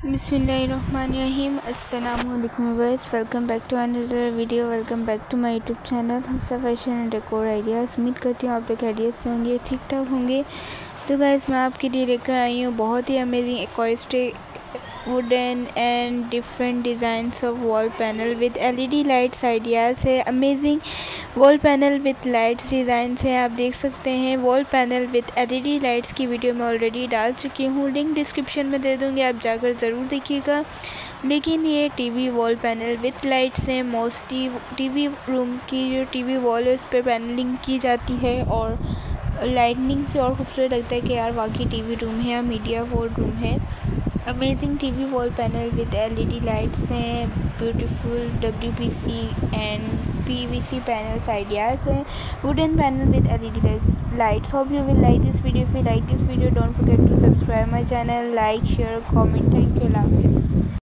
बिस्मिल्लाहिर्रहमानिर्रहीम। अस्सलामुअलैकुम viewers, welcome back to another video. Welcome back to my YouTube channel Hamsa fashion and decor ideas. उम्मीद करती हूँ आप लोग खैरियत से होंगे, ठीक ठाक होंगे। तो गाइस, मैं आपके लिए लेकर आई हूँ बहुत ही amazing acoustic wooden and different designs of wall panel with LED lights ideas है। Amazing wall panel with lights designs है। आप देख सकते हैं wall panel with LED lights की वीडियो मैं ऑलरेडी डाल चुकी हूँ, लिंक डिस्क्रिप्शन में दे दूँगी, आप जाकर ज़रूर देखिएगा। लेकिन ये TV wall panel with lights हैं। मोस्टली टीवी रूम की जो टीवी वॉल है उस पर पैनलिंग की जाती है और लाइटनिंग से और खूबसूरत लगता है कि यार वाकई टीवी रूम है या मीडिया वॉल रूम है। Amazing TV wall panel with LED lights हैं। Beautiful WPC and PVC panels ideas हैं। Wooden panel with LED lights. Hope you will like this video. If you like this video, don't forget to subscribe my channel, like, share, comment. Thank you. अल्लाह हाफिज़।